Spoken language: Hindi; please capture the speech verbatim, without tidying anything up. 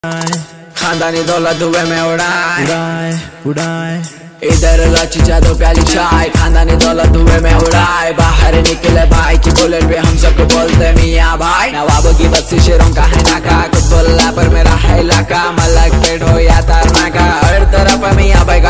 खानदानी दौलत धुएं में उड़ाए उड़ाए उड़ाए इधर लाची चादो प्याली चाय, खानदानी दौलत धुएं में उड़ाए। बाहर निकले भाई की बुलेट पे हम सबको बोलते मियाँ भाई। नवाबों की बस्ती शेरों का है नाका, कुछ बोला पर मेरा है इलाका।